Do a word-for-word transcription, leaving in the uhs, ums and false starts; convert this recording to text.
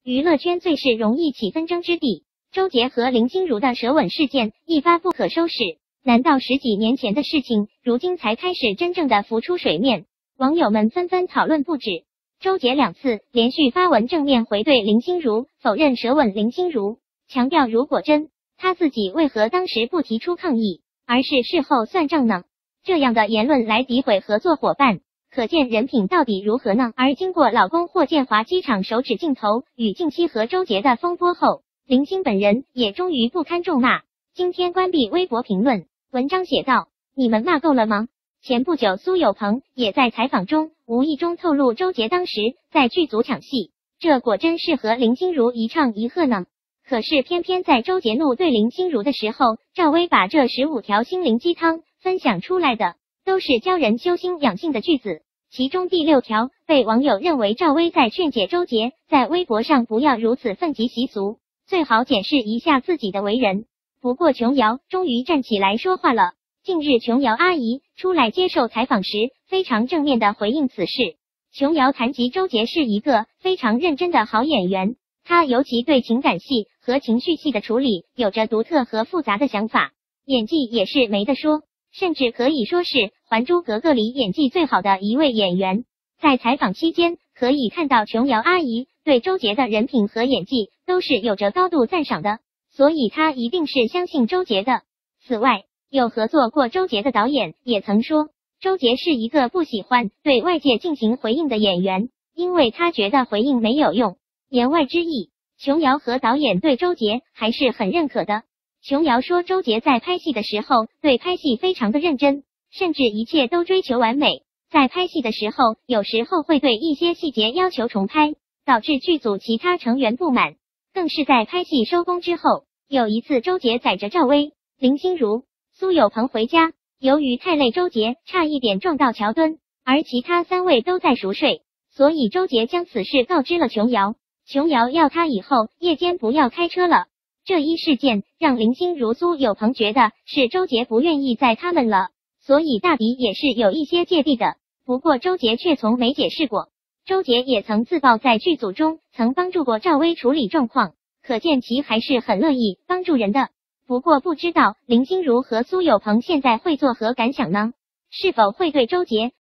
娱乐圈最是容易起纷争之地，周杰和林心如的舌吻事件一发不可收拾。难道十几年前的事情，如今才开始真正的浮出水面？网友们纷纷讨论不止。周杰两次连续发文正面回对林心如，否认舌吻林心如，强调如果真，他自己为何当时不提出抗议，而是事后算账呢？这样的言论来诋毁合作伙伴，可见人品到底如何呢？而经过老公霍建华机场手指镜头与近期和周杰的风波后，林心本人也终于不堪重骂，今天关闭微博评论，文章写道：你们骂够了吗？前不久苏有朋也在采访中无意中透露周杰当时在剧组抢戏，这果真是和林心如一唱一和呢。可是偏偏在周杰怒对林心如的时候，赵薇把这十五条心灵鸡汤分享出来的都是教人修心养性的句子，其中第六条被网友认为赵薇在劝解周杰在微博上不要如此愤极习俗，最好检视一下自己的为人。不过琼瑶终于站起来说话了，近日琼瑶阿姨出来接受采访时非常正面的回应此事。琼瑶谈及周杰是一个非常认真的好演员，他尤其对情感戏和情绪戏的处理有着独特和复杂的想法，演技也是没得说，甚至可以说是《还珠格格》里演技最好的一位演员。在采访期间，可以看到琼瑶阿姨对周杰的人品和演技都是有着高度赞赏的，所以她一定是相信周杰的。此外，有合作过周杰的导演也曾说，周杰是一个不喜欢对外界进行回应的演员，因为他觉得回应没有用。言外之意，琼瑶和导演对周杰还是很认可的。琼瑶说周杰在拍戏的时候对拍戏非常的认真，甚至一切都追求完美，在拍戏的时候有时候会对一些细节要求重拍，导致剧组其他成员不满。更是在拍戏收工之后，有一次周杰载着赵薇、林心如、苏有朋回家，由于太累，周杰差一点撞到桥墩，而其他三位都在熟睡，所以周杰将此事告知了琼瑶，琼瑶要他以后夜间不要开车了。这一事件让林心如、苏有朋觉得是周杰不愿意载他们了，所以大抵也是有一些芥蒂的。不过周杰却从没解释过。周杰也曾自曝在剧组中曾帮助过赵薇处理状况，可见其还是很乐意帮助人的。不过不知道林心如和苏有朋现在会作何感想呢？是否会对周杰